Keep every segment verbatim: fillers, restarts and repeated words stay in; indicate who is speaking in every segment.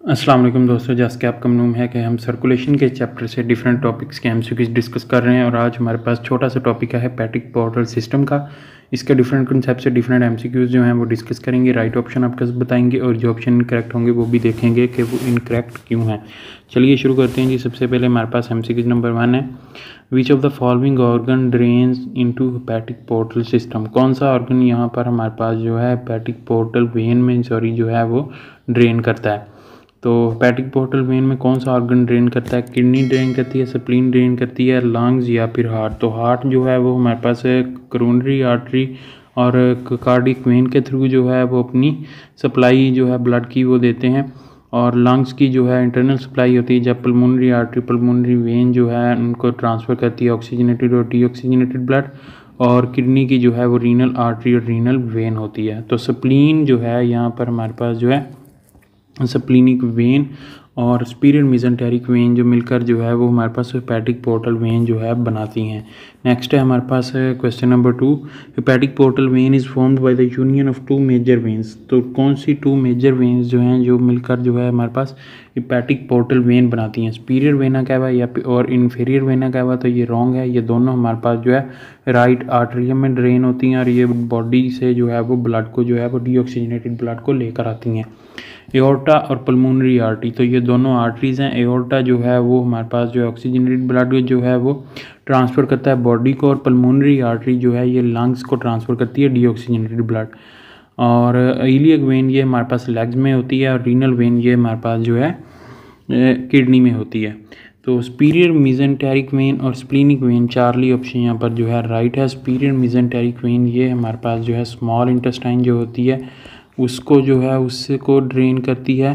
Speaker 1: अस्सलाम वालेकुम दोस्तों, जैसे कि आपका मालूम है कि हम सर्कुलेशन के चैप्टर से डिफरेंट टॉपिक्स के एमसीक्यूज डिस्कस कर रहे हैं और आज हमारे पास छोटा सा टॉपिक है पैटिक पोर्टल सिस्टम का। इसके डिफरेंट कंसेप्ट से डिफरेंट एमसीक्यूज जो हैं वो डिस्कस करेंगे। राइट ऑप्शन आपके बताएंगे और जो ऑप्शन इनकरेक्ट होंगे वो भी देखेंगे कि वो इनकरेक्ट क्यों हैं। चलिए शुरू करते हैं जी। सबसे पहले हमारे पास एमसीक्यूज नंबर वन है, which of the following organ drains into hepatic portal system. कौन सा ऑर्गन यहाँ पर हमारे पास जो है हेपेटिक पोर्टल वेन में सॉरी जो है वो ड्रेन करता है। तो हेपेटिक पोर्टल वेन में कौन सा ऑर्गन ड्रेन करता है? किडनी ड्रेन करती है, स्प्लीन ड्रेन करती है, लंग्स या फिर हार्ट। तो हार्ट जो है वो हमारे पास करोनरी आर्टरी और कार्डिक वेन के थ्रू जो है वो अपनी सप्लाई जो है ब्लड की वो देते हैं, और लंग्स की जो है इंटरनल सप्लाई होती है जब पल्मोनरी आर्टरी पल्मोनरी वेन जो है उनको ट्रांसफ़र करती है ऑक्सीजनेटेड और डीऑक्सीजनेटेड ब्लड, और किडनी की जो है वो रीनल आर्टरी और रीनल वेन होती है। तो स्प्लीन जो है यहाँ पर हमारे पास जो है स्प्लीनिक वेन और सुपीरियर मेसेंटेरिक वेन जो मिलकर जो है वो हमारे पास हेपेटिक पोर्टल वेन जो है बनाती हैं। नेक्स्ट है हमारे पास question number two, hepatic portal vein is formed by the union of two major veins. तो कौन सी टू मेजर वेन्स जो हैं जो मिलकर जो है हमारे पास हेपेटिक पोर्टल वेन बनाती हैं? सुपीरियर वेना कैवा या और इन्फीरियर वेना कैवा? तो ये रॉन्ग है। ये दोनों हमारे पास जो है राइट आर्टरियम में ड्रेन होती हैं और ये बॉडी से जो है वो ब्लड को जो है वो डीऑक्सीजनेटेड ब्लड को लेकर आती हैं। एओर्टा और पल्मोनरी आर्टरी, तो ये दोनों आर्टरीज़ हैं। एओर्टा जो है वो हमारे पास जो है ऑक्सीजनेटेड ब्लड जो है वो ट्रांसफ़र करता है बॉडी को, और पल्मोनरी आर्टरी जो है ये लंग्स को ट्रांसफ़र करती है डीऑक्सीजनेटेड ब्लड। और इलियक वेन ये हमारे पास लेग्स में होती है, और रीनल वेन ये हमारे पास जो है किडनी में होती है। तो सुपीरियर मेसेंटेरिक वेन और स्प्लीनिक वेन, चार्ली ऑप्शन यहाँ पर जो है राइट है। सुपीरियर मेसेंटेरिक वेन ये हमारे पास जो है स्मॉल इंटेस्टाइन जो होती है उसको जो है उससे को ड्रेन करती है,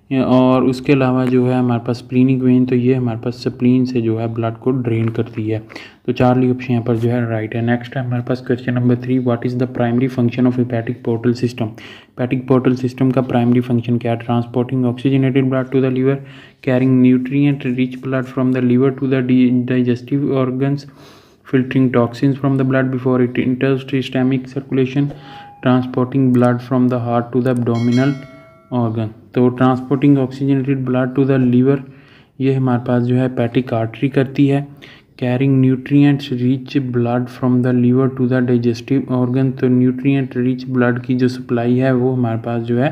Speaker 1: और उसके अलावा जो है हमारे पास स्प्लीनिक वेन तो ये हमारे पास स्प्लीन से जो है ब्लड को ड्रेन करती है। तो चार्ली ऑप्शन यहाँ पर जो है राइट है। नेक्स्ट है हमारे पास question number three, what is the primary function of hepatic portal system. Hepatic portal system का प्राइमरी फंक्शन क्या है? Transporting oxygenated blood to the liver, carrying nutrient rich blood from the liver to the digestive organs, filtering toxins from the blood before it enters systemic circulation, transporting blood from the heart to the abdominal organ। तो transporting oxygenated blood to the liver ये हमारे पास जो है hepatic artery करती है। Carrying nutrients rich blood from the liver to the digestive organ, तो nutrient rich blood की जो सप्लाई है वो हमारे पास जो है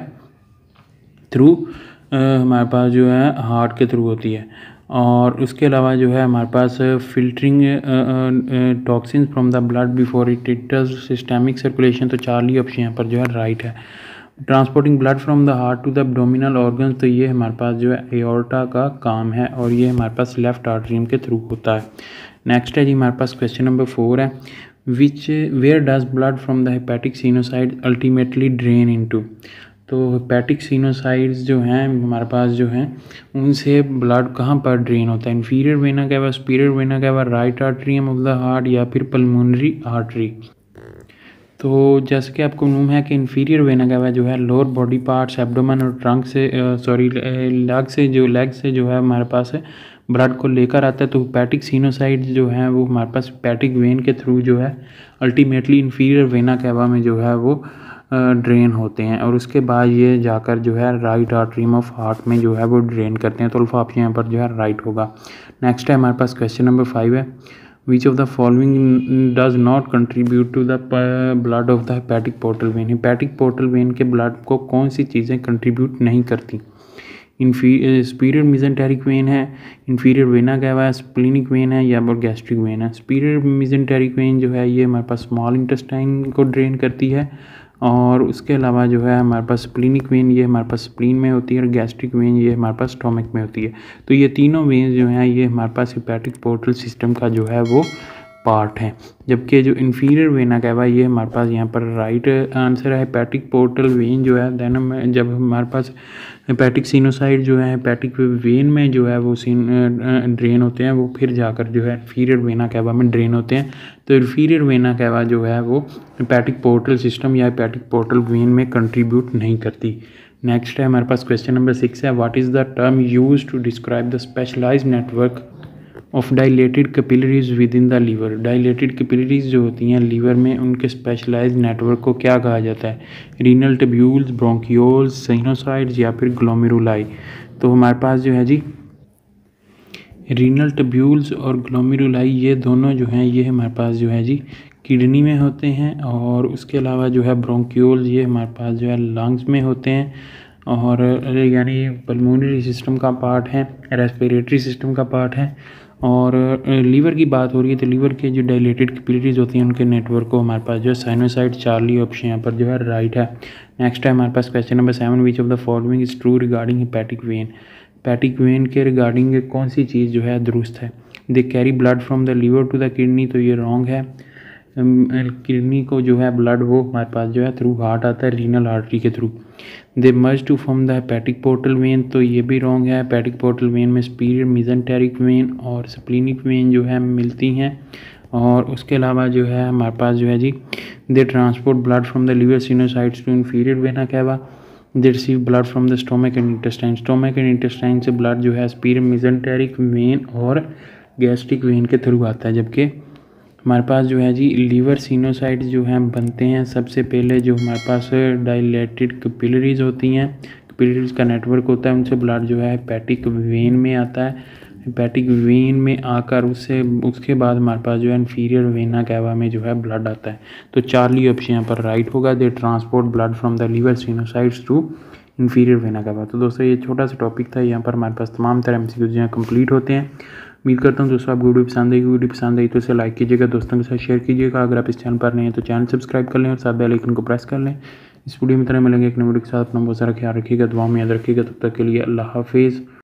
Speaker 1: थ्रू हमारे पास जो है हार्ट के थ्रू होती है। और उसके अलावा जो है हमारे पास filtering toxins from the blood before it enters systemic circulation, तो चार्ली ऑप्शन यहाँ पर जो है राइट है। Transporting blood from the heart to the abdominal organs, तो ये हमारे पास जो है एओर्टा का काम है और ये हमारे पास लेफ्ट आर्टरियम के थ्रू होता है। नेक्स्ट है जी हमारे पास क्वेश्चन नंबर फोर है, which where does blood from the hepatic sinusoid ultimately drain into. तो हेपेटिक सिनोसाइड्स जो हैं हमारे पास जो हैं उनसे ब्लड कहाँ पर ड्रेन होता है? Inferior vena cava, superior vena cava, right atrium of the heart या फिर पल्मोनरी आर्टरी। तो जैसे कि आपको मालूम है कि इन्फीरियर वेना कैवा जो है लोअर बॉडी पार्ट्स एब्डोमेन और ट्रंक से सॉरी लेग से जो लेग से जो है हमारे पास है ब्लड को लेकर आता है। तो हेपेटिक सिनोसाइड्स जो हैं वो हमारे पास हेपेटिक वेन के थ्रू जो है अल्टीमेटली इन्फीरियर वेना कैवा में जो है वो ड्रेन होते हैं, और उसके बाद ये जाकर जो है राइट आर्टरियम ऑफ हार्ट में जो है वो ड्रेन करते हैं। तो अल्फा ऑप्शन यहाँ पर जो है राइट होगा। नेक्स्ट है हमारे पास क्वेश्चन नंबर फाइव है, which of the following does not contribute to the blood of the hepatic portal vein. Hepatic portal vein के ब्लड को कौन सी चीज़ें कंट्रीब्यूट नहीं करती? इन्फी सुपीरियर मेसेंटेरिक वेन है, इन्फीरियर वेना कैवा है, स्प्लीनिक वेन है या फिर गैस्ट्रिक वेन है। सुपीरियर मेसेंटेरिक वेन जो है ये हमारे पास स्मॉल इंटेस्टाइन को ड्रेन करती है, और उसके अलावा जो है हमारे पास स्प्लीनिक वेन ये हमारे पास स्प्लीन में होती है, और गैस्ट्रिक वेन ये हमारे पास स्टोमक में होती है। तो ये तीनों वेन जो हैं ये हमारे पास हेपेटिक पोर्टल सिस्टम का जो है वो पार्ट है। जबकि जो इन्फीरियर वेना कैवा ये हमारे पास यहाँ पर राइट आंसर है। हेपेटिक पोर्टल वेन जो है देन हम जब हमारे पास हेपेटिक सिनोसाइड जो है हेपेटिक वेन में जो है वो ड्रेन होते हैं वो फिर जाकर जो है इन्फीरियर वेना कैवा में ड्रेन होते हैं। तो इन्फीरियर वेना कैवा जो है वो हेपेटिक पोर्टल सिस्टम या हेपेटिक पोर्टल वेन में कंट्रीब्यूट नहीं करती। नेक्स्ट है हमारे पास क्वेश्चन नंबर सिक्स है, what is the term use to describe the specialised network of dilated capillaries with in the liver. Dilated capillaries जो होती हैं लीवर में, उनके स्पेशलाइज्ड नेटवर्क को क्या कहा जाता है? रीनल ट्यूब्यूल्स, ब्रोंकियोल्स, साइनोसाइड्स या फिर ग्लोमेरुलाई। तो हमारे पास जो है जी रीनल ट्यूब्यूल्स और ग्लोमेरुलाई, ये दोनों जो हैं ये हमारे पास जो है जी किडनी में होते हैं, और उसके अलावा जो है ब्रोंकियोल्स ये हमारे पास जो है लंग्स में होते हैं, और यानी पल्मोनरी सिस्टम का पार्ट है, रेस्पिरेटरी सिस्टम का पार्ट है। और लीवर की बात हो रही है तो लीवर के जो डायलेटेड कैपिलरीज होती हैं उनके नेटवर्क को हमारे पास जो है साइनोसाइड, चार्ली ऑप्शन यहाँ पर जो है राइट है। नेक्स्ट है हमारे पास question number seven, which of the following is true regarding hepatic vein. Hepatic vein के रिगार्डिंग कौन सी चीज़ जो है दुरुस्त है? They carry blood from the liver to the kidney, तो ये रॉन्ग है। किडनी को जो है ब्लड वो हमारे पास जो है थ्रू हार्ट आता है, रीनल आर्टरी के through. They merge to form the hepatic portal vein, तो ये भी रॉन्ग है। हेपेटिक पोर्टल वेन में सुपीरियर मेसेंटेरिक वेन और स्प्लीनिक वेन जो है मिलती हैं। और उसके अलावा जो है हमारे पास जो है जी they transport blood from the liver sinusoids to inferior vena cava. They receive blood from the stomach and intestine. Stomach and intestine से ब्लड जो है सुपीरियर मेसेंटेरिक वेन और गैस्ट्रिक वेन के थ्रू आता है। जबकि हमारे पास जो है जी लीवर सिनोसाइड्स जो हैं बनते हैं सबसे पहले जो हमारे पास डायलेटेड कैपिलरीज होती हैं, कैपिलरीज का नेटवर्क होता है, उनसे ब्लड जो है हेपेटिक वेन में आता है। हेपेटिक वेन में आकर उससे उसके बाद हमारे पास जो है इन्फीरियर वेना कैवा में जो है ब्लड आता है। तो चार्ली ऑप्शन यहाँ पर राइट होगा। They transport blood from the liver sinusoids to inferior vena cava. तो दोस्तों ये छोटा सा टॉपिक था, यहाँ पर हमारे पास तमाम तरह एमसीक्यू जो है कंप्लीट होते हैं। उम्मीद करता हूँ दोस्तों आपको वीडियो पसंद आएगी। वीडियो पसंद आई तो इसे लाइक कीजिएगा, दोस्तों के साथ शेयर कीजिएगा। अगर आप इस चैनल पर नहीं हैं तो चैनल सब्सक्राइब कर लें और साथ बेल आइकन को प्रेस कर लें। इस वीडियो में तरह मिलेंगे एक नए वीडियो के साथ। अपना बहुत सारा ख्याल रखिएगा, दुआ में याद रखिएगा। तब तक के लिए अल्लाह हाफिज़।